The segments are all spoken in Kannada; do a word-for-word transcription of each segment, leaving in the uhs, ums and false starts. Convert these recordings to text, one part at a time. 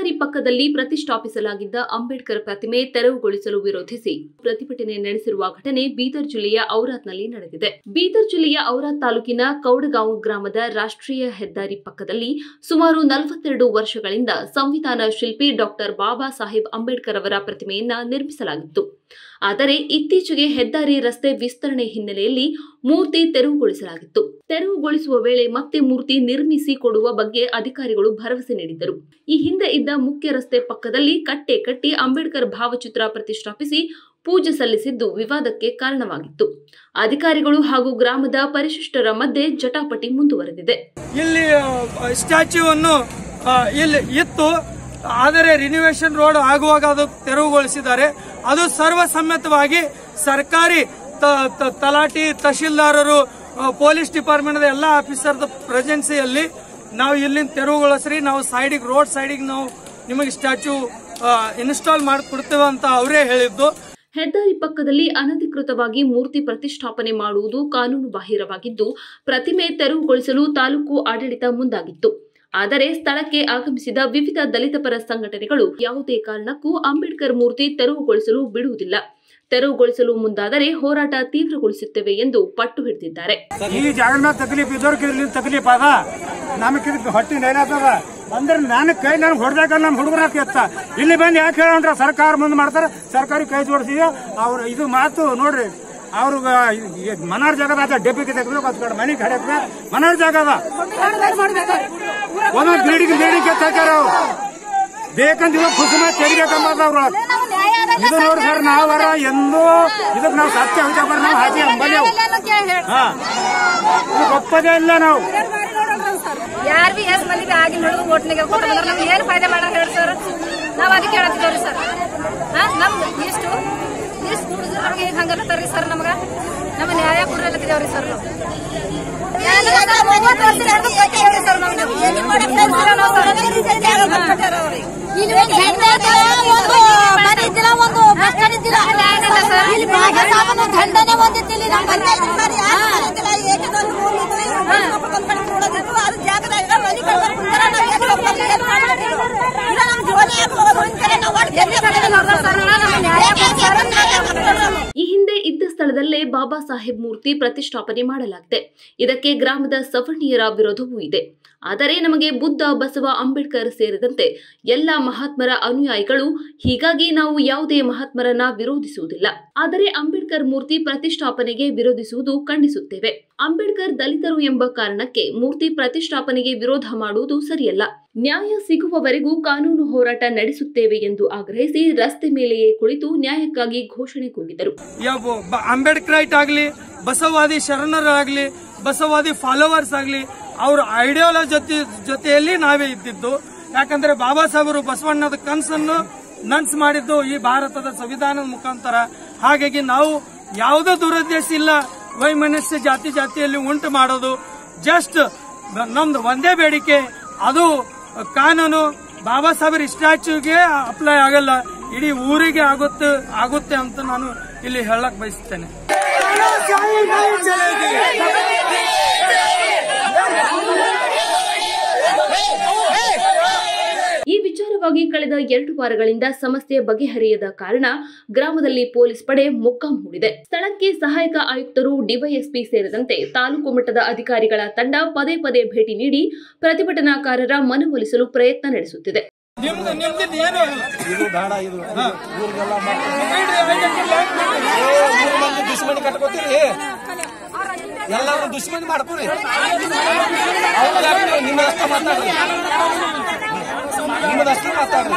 ಹೆದ್ದಾರಿ ಪಕ್ಕದಲ್ಲಿ ಪ್ರತಿಷ್ಠಾಪಿಸಲಾಗಿದ್ದ ಅಂಬೇಡ್ಕರ್ ಪ್ರತಿಮೆ ತೆರವುಗೊಳಿಸಲು ವಿರೋಧಿಸಿ ಪ್ರತಿಭಟನೆ ನಡೆಸಿರುವ ಘಟನೆ ಬೀದರ್ ಜಿಲ್ಲೆಯ ಔರಾದ್ನಲ್ಲಿ ನಡೆದಿದೆ. ಬೀದರ್ ಜಿಲ್ಲೆಯ ಔರಾದ್ ತಾಲೂಕಿನ ಕೌಡಗಾಂವ್ ಗ್ರಾಮದ ರಾಷ್ಟ್ರೀಯ ಹೆದ್ದಾರಿ ಪಕ್ಕದಲ್ಲಿ ಸುಮಾರು ನಲವತ್ತೆರಡು ವರ್ಷಗಳಿಂದ ಸಂವಿಧಾನ ಶಿಲ್ಪಿ ಡಾಕ್ಟರ್ ಬಾಬಾ ಸಾಹೇಬ್ ಅಂಬೇಡ್ಕರ್ ಅವರ ಪ್ರತಿಮೆಯನ್ನ ನಿರ್ಮಿಸಲಾಗಿತ್ತು. ಆದರೆ ಇತ್ತೀಚೆಗೆ ಹೆದ್ದಾರಿ ರಸ್ತೆ ವಿಸ್ತರಣೆ ಹಿನ್ನೆಲೆಯಲ್ಲಿ ಮೂರ್ತಿ ತೆರವುಗೊಳಿಸಲಾಗಿತ್ತು. ತೆರವುಗೊಳಿಸುವ ವೇಳೆ ಮತ್ತೆ ಮೂರ್ತಿ ನಿರ್ಮಿಸಿ ಕೊಡುವ ಬಗ್ಗೆ ಅಧಿಕಾರಿಗಳು ಭರವಸೆ ನೀಡಿದ್ದರು. ಈ ಹಿಂದೆ ಇದ್ದ ಮುಖ್ಯ ರಸ್ತೆ ಪಕ್ಕದಲ್ಲಿ ಕಟ್ಟೆ ಕಟ್ಟಿ ಅಂಬೇಡ್ಕರ್ ಭಾವಚಿತ್ರ ಪ್ರತಿಷ್ಠಾಪಿಸಿ ಪೂಜೆ ಸಲ್ಲಿಸಿದ್ದು ವಿವಾದಕ್ಕೆ ಕಾರಣವಾಗಿತ್ತು. ಅಧಿಕಾರಿಗಳು ಹಾಗೂ ಗ್ರಾಮದ ಪರಿಶಿಷ್ಟರ ಮಧ್ಯೆ ಜಟಾಪಟಿ ಮುಂದುವರೆದಿದೆ. ಇಲ್ಲಿ ಸ್ಟ್ಯಾಚ್ಯೂವನ್ನು ಇಲ್ಲಿ ಇತ್ತು, ಆದರೆ ರಿನಿವೇಶನ್ ರೋಡ್ ಆಗುವಾಗ ಅದು ತೆರವುಗೊಳಿಸಿದ್ದಾರೆ. ಅದು ಸರ್ವಸಮ್ಮತವಾಗಿ ಸರ್ಕಾರಿ ತಲಾಟಿ, ತಹಶೀಲ್ದಾರರು, ಪೊಲೀಸ್ ಡಿಪಾರ್ಟ್ಮೆಂಟ್ ಎಲ್ಲ ಆಫೀಸರ್ ಪ್ರೆಸೆನ್ಸಿಯಲ್ಲಿ ನಾವು ಇಲ್ಲಿಂದ ತೆರವುಗೊಳಿಸ್ರಿ, ನಾವು ಸೈಡಿಗೆ ರೋಡ್ ಸೈಡಿಗೆ ನಾವು ನಿಮಗೆ ಸ್ಟ್ಯಾಚ್ಯೂ ಇನ್ಸ್ಟಾಲ್ ಮಾಡಿಕೊಡ್ತೇವೆ ಅಂತ ಅವರೇ ಹೇಳಿದ್ದು. ಹೆದ್ದಾರಿ ಪಕ್ಕದಲ್ಲಿ ಅನಧಿಕೃತವಾಗಿ ಮೂರ್ತಿ ಪ್ರತಿಷ್ಠಾಪನೆ ಮಾಡುವುದು ಕಾನೂನು ಬಾಹಿರವಾಗಿದ್ದು, ಪ್ರತಿಮೆ ತೆರವುಗೊಳಿಸಲು ತಾಲೂಕು ಆಡಳಿತ ಮುಂದಾಗಿತ್ತು. ಆದರೆ ಸ್ಥಳಕ್ಕೆ ಆಗಮಿಸಿದ ವಿವಿಧ ದಲಿತ ಪರ ಸಂಘಟನೆಗಳು ಯಾವುದೇ ಕಾರಣಕ್ಕೂ ಅಂಬೇಡ್ಕರ್ ಮೂರ್ತಿ ತೆರವುಗೊಳಿಸಲು ಬಿಡುವುದಿಲ್ಲ, ತೆರವುಗೊಳಿಸಲು ಮುಂದಾದರೆ ಹೋರಾಟ ತೀವ್ರಗೊಳಿಸುತ್ತೇವೆ ಎಂದು ಪಟ್ಟು ಹಿಡಿದಿದ್ದಾರೆ. ಈ ಜಾಗ ತಕಲೀಫ್ ಇದ್ದವ್ರಿಗೆ ತಕಲೀಫ್ ಅದ, ನಮಗೆ ಹೊಟ್ಟಿ ನೇರಾತದ ಅಂದ್ರೆ ನನ್ನ ಕೈ ನನ್ಗೆ ಹೊಡೆದಾಗ ನಮ್ಮ ಹುಡುಗರ ಎತ್ತ ಇಲ್ಲಿ ಬಂದು ಯಾಕೆ ಹೇಳೋಣ್ರ ಸರ್ಕಾರ ಮುಂದೆ ಮಾಡ್ತಾರ, ಸರ್ಕಾರಿ ಕೈ ಜೋಡಿಸಿದ್ಯೋ ಅವ್ರು ಇದು ಮಾತು ನೋಡ್ರಿ. ಅವ್ರ ಮನಾರ್ ಜಾಗದ ಡೆಪಿಗೆ ತೆಗಬೇಕು, ಮನೆ ಕಡೆಕ್ ಮನಾರ್ ಜಾಗ ಅದ, ಒಂದೊಂದು ಬಿಲ್ಡಿಂಗ್ ಬಿಲ್ಡಿಂಗ್ ಹಾಕ್ಯಾರ. ಅವ್ರು ಬೇಕಂತ ಇವಾಗ ಖುಷಿ ಮಾಡಿ ತೆರಿಬೇಕಂಬ ಅವ್ರೊಳಗೆ ಇದು ನೋಡಿ ಸರ್. ನಾವರ ಎಂದೂ ಇದಕ್ಕೆ ನಾವು ಸತ್ಯ ವಿಚಾರ ನಾವು ಹಾಕಿ ಅಂಬಲಿ ಹಾ ಇದು ಒಪ್ಪದೇ ಇಲ್ಲ. ನಾವು ಯಾರು ಬಿ ಎಷ್ಟು ಮಂದಿ ಆಗಿನ ಹಿಡಿದು ಓಟ್ನಿಗೆ ಕೊಟ್ಟಂದ್ರೆ ನಮ್ಗೆ ಏನು ಫಾಯ್ದೆ ಮಾಡೋಣ ಹೇಳಿ ಸರ್. ನಾವು ಅದಕ್ಕೆ ಹೇಳ್ತಿದ್ದೇವ್ರಿ ಸರ್. ಹಾ ನಮ್ದು ಇಷ್ಟು ಇಷ್ಟು ದುಡಿದ್ರೆ ನಮ್ಗೆ ಈಗ ಹಂಗಲ್ಲತ್ತಾರ್ರಿ ಸರ್. ನಮ್ಗ ನಮ್ಮ ನ್ಯಾಯ ಕೊಡ್ರಲ್ಲತ್ತಿದೇವ್ರಿ ಸರ್. ನಾವು ಮೂವತ್ತು ವರ್ಷ ಹಿಡಿದು ಕಟ್ಟಿದೇವ್ರಿ ಸರ್. ದಂಡನೆ ಒಂದಿತ್ತಿಲ್ಲ ಈ ಹಿಂದೆ ಇದ್ದ ಸ್ಥಳದಲ್ಲೇ ಬಾಬಾ ಸಾಹೇಬ್ ಮೂರ್ತಿ ಪ್ರತಿಷ್ಠಾಪನೆ ಮಾಡಲಾಗಿದೆ. ಇದಕ್ಕೆ ಗ್ರಾಮದ ಸವರ್ಣೀಯರ ವಿರೋಧವೂ ಇದೆ. ಆದರೆ ನಮಗೆ ಬುದ್ಧ, ಬಸವ, ಅಂಬೇಡ್ಕರ್ ಸೇರಿದಂತೆ ಎಲ್ಲ ಮಹಾತ್ಮರ ಅನುಯಾಯಿಗಳು, ಹೀಗಾಗಿ ನಾವು ಯಾವುದೇ ಮಹಾತ್ಮರನ್ನ ವಿರೋಧಿಸುವುದಿಲ್ಲ. ಆದರೆ ಅಂಬೇಡ್ಕರ್ ಮೂರ್ತಿ ಪ್ರತಿಷ್ಠಾಪನೆಗೆ ವಿರೋಧಿಸುವುದು ಖಂಡಿಸುತ್ತೇವೆ. ಅಂಬೇಡ್ಕರ್ ದಲಿತರು ಎಂಬ ಕಾರಣಕ್ಕೆ ಮೂರ್ತಿ ಪ್ರತಿಷ್ಠಾಪನೆಗೆ ವಿರೋಧ ಮಾಡುವುದು ಸರಿಯಲ್ಲ. ನ್ಯಾಯ ಸಿಗುವವರೆಗೂ ಕಾನೂನು ಹೋರಾಟ ನಡೆಸುತ್ತೇವೆ ಎಂದು ಆಗ್ರಹಿಸಿ ರಸ್ತೆ ಮೇಲೆಯೇ ಕುಳಿತು ನ್ಯಾಯಕ್ಕಾಗಿ ಘೋಷಣೆ ಕೂಗಿದರು. ಅಂಬೇಡ್ಕರೈಟ್ ಆಗಲಿ, ಬಸವವಾದಿ ಶರಣರಾಗಲಿ, ಬಸವವಾದಿ ಫಾಲೋವರ್ಸ್ ಆಗಲಿ, ಅವ್ರ ಐಡಿಯಾಲಜಿ ಜೊತೆ ಜೊತೆಯಲ್ಲಿ ನಾವೇ ಇದ್ದಿದ್ದು. ಯಾಕಂದ್ರೆ ಬಾಬಾ ಸಾಹೇಬರು ಬಸವಣ್ಣದ ಕನಸನ್ನು ನನ್ಸ್ ಮಾಡಿದ್ದು ಈ ಭಾರತದ ಸಂವಿಧಾನದ ಮುಖಾಂತರ. ಹಾಗಾಗಿ ನಾವು ಯಾವುದೋ ದುರುದ್ದೇಶ ಇಲ್ಲ ವೈಮನಸ್ಯ ಜಾತಿ ಜಾತಿಯಲ್ಲಿ ಉಂಟು ಮಾಡೋದು. ಜಸ್ಟ್ ನಮ್ದು ಒಂದೇ ಬೇಡಿಕೆ, ಅದು ಕಾನೂನು ಬಾಬಾ ಸಾಹೇಬರ ಸ್ಟ್ಯಾಚ್ಯೂಗೆ ಅಪ್ಲೈ ಆಗಲ್ಲ, ಇಡೀ ಊರಿಗೆ ಆಗುತ್ತೆ ಆಗುತ್ತೆ ಅಂತ ನಾನು ಇಲ್ಲಿ ಹೇಳಕ್ ಬಯಸ್ತೇನೆ. ಈ ವಿಚಾರವಾಗಿ ಕಳೆದ ಎರಡು ವಾರಗಳಿಂದ ಸಮಸ್ಯೆ ಬಗೆಹರಿಯದ ಕಾರಣ ಗ್ರಾಮದಲ್ಲಿ ಪೊಲೀಸ್ ಪಡೆ ಮೊಕ್ಕಾಂ ಹೂಡಿದೆ. ಸ್ಥಳಕ್ಕೆ ಸಹಾಯಕ ಆಯುಕ್ತರು, ಡಿವೈಎಸ್ಪಿ ಸೇರಿದಂತೆ ತಾಲೂಕು ಮಟ್ಟದ ಅಧಿಕಾರಿಗಳ ತಂಡ ಪದೇ ಪದೇ ಭೇಟಿ ನೀಡಿ ಪ್ರತಿಭಟನಾಕಾರರ ಮನವೊಲಿಸಲು ಪ್ರಯತ್ನ ನಡೆಸುತ್ತಿದೆ. ಎಲ್ಲರೂ ದುಶ್ಮನಿ ಮಾಡ್ಕೊರಿ, ನಿಮ್ಮದಷ್ಟೇ ಮಾತಾಡ್ರಿ.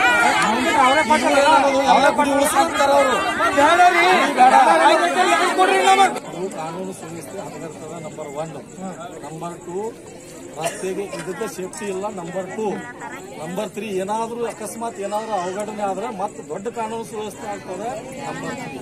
ಕಾನೂನು ಸುವ್ಯವಸ್ಥೆ ಹದಗೆಡ್ತದ. Number one. ನಂಬರ್ ಟೂ, ರಸ್ತೆಗೆ ಇದಕ್ಕೆ ಸೇಫ್ಟಿ ಇಲ್ಲ. Number two. ನಂಬರ್ ತ್ರೀ, ಏನಾದ್ರೂ ಅಕಸ್ಮಾತ್ ಏನಾದ್ರೂ ಅವಘಡನೆ ಆದ್ರೆ ಮತ್ತೆ ದೊಡ್ಡ ಕಾನೂನು ಸುವ್ಯವಸ್ಥೆ ಆಗ್ತದೆ. ನಂಬರ್ ತ್ರೀ,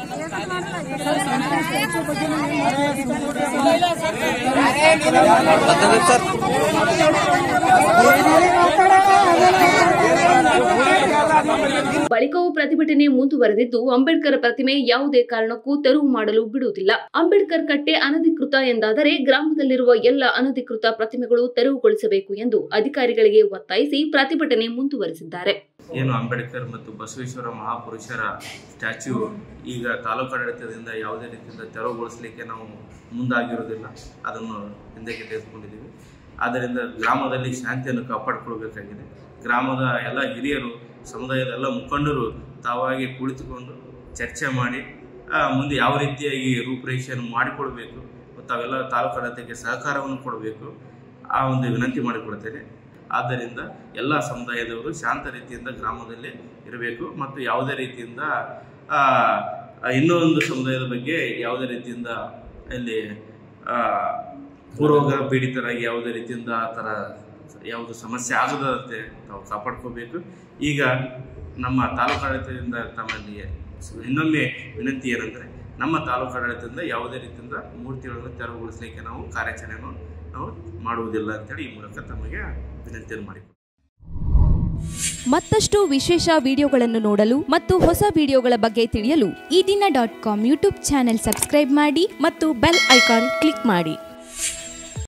ಬಳಿಕವೂ ಪ್ರತಿಭಟನೆ ಮುಂದುವರೆದಿದ್ದು, ಅಂಬೇಡ್ಕರ್ ಪ್ರತಿಮೆ ಯಾವುದೇ ಕಾರಣಕ್ಕೂ ತೆರವು ಮಾಡಲು ಬಿಡುವುದಿಲ್ಲ. ಅಂಬೇಡ್ಕರ್ ಕಟ್ಟೆ ಅನಧಿಕೃತ ಎಂದಾದರೆ ಗ್ರಾಮದಲ್ಲಿರುವ ಎಲ್ಲ ಅನಧಿಕೃತ ಪ್ರತಿಮೆ ಪ್ರತಿಮೆಗಳು ತೆರವುಗೊಳಿಸಬೇಕು ಎಂದು ಅಧಿಕಾರಿಗಳಿಗೆ ಒತ್ತಾಯಿಸಿ ಪ್ರತಿಭಟನೆ ಮುಂದುವರೆಸಿದ್ದಾರೆ. ಏನು ಅಂಬೇಡ್ಕರ್ ಮತ್ತು ಬಸವೇಶ್ವರ ಮಹಾಪುರುಷರ ಸ್ಟ್ಯಾಚ್ಯೂ ಈಗ ತಾಲೂಕಾಡಳಿತದಿಂದ ಯಾವುದೇ ರೀತಿಯಿಂದ ತೆರವುಗೊಳಿಸಲಿಕ್ಕೆ ನಾವು ಮುಂದಾಗಿರೋದಿಲ್ಲ, ಅದನ್ನು ಹಿಂದಕ್ಕೆ ತೆಗೆದುಕೊಂಡಿದ್ದೀವಿ. ಆದ್ದರಿಂದ ಗ್ರಾಮದಲ್ಲಿ ಶಾಂತಿಯನ್ನು ಕಾಪಾಡಿಕೊಳ್ಬೇಕಾಗಿದೆ. ಗ್ರಾಮದ ಎಲ್ಲ ಹಿರಿಯರು, ಸಮುದಾಯದ ಎಲ್ಲ ಮುಖಂಡರು ತಾವಾಗಿ ಕುಳಿತುಕೊಂಡು ಚರ್ಚೆ ಮಾಡಿ ಮುಂದೆ ಯಾವ ರೀತಿಯಾಗಿ ರೂಪುರೇಷೆಯನ್ನು ಮಾಡಿಕೊಳ್ಬೇಕು ಮತ್ತು ಅವೆಲ್ಲ ತಾಲೂಕಾಡಳಿತಕ್ಕೆ ಸಹಕಾರವನ್ನು ಕೊಡಬೇಕು, ಆ ಒಂದು ವಿನಂತಿ ಮಾಡಿಕೊಡ್ತೇನೆ. ಆದ್ದರಿಂದ ಎಲ್ಲ ಸಮುದಾಯದವರು ಶಾಂತ ರೀತಿಯಿಂದ ಗ್ರಾಮದಲ್ಲಿ ಇರಬೇಕು ಮತ್ತು ಯಾವುದೇ ರೀತಿಯಿಂದ ಇನ್ನೊಂದು ಸಮುದಾಯದ ಬಗ್ಗೆ ಯಾವುದೇ ರೀತಿಯಿಂದ ಇಲ್ಲಿ ಪೂರ್ವಗ್ರಹ ಪೀಡಿತರಾಗಿ ಯಾವುದೇ ರೀತಿಯಿಂದ ಆ ಥರ ಯಾವುದು ಸಮಸ್ಯೆ ಆಗದಂತೆ ನಾವು ಕಾಪಾಡ್ಕೋಬೇಕು. ಈಗ ನಮ್ಮ ತಾಲೂಕಾಡಳಿತದಿಂದ ತಮ್ಮಲ್ಲಿ ಇನ್ನೊಮ್ಮೆ ವಿನಂತಿ ಏನಂದರೆ, ನಮ್ಮ ತಾಲೂಕಾಡಳಿತದಿಂದ ಯಾವುದೇ ರೀತಿಯಿಂದ ಮೂರ್ತಿಗಳನ್ನು ತೆರವುಗೊಳಿಸಲಿಕ್ಕೆ ನಾವು ಕಾರ್ಯಾಚರಣೆಯನ್ನು ನಾವು ಮಾಡುವುದಿಲ್ಲ ಅಂತೇಳಿ ಈ ಮೂಲಕ ತಮಗೆ ವಿನಂತಿಯನ್ನು ಮಾಡಿ. ಮತ್ತಷ್ಟು ವಿಶೇಷ ವಿಡಿಯೋಗಳನ್ನು ನೋಡಲು ಮತ್ತು ಹೊಸ ವಿಡಿಯೋಗಳ ಬಗ್ಗೆ ತಿಳಿಯಲು ಈ ದಿನ dot com YouTube channel subscribe ಮಾಡಿ ಮತ್ತು ಬೆಲ್ ಐಕಾನ್ ಕ್ಲಿಕ್ ಮಾಡಿ.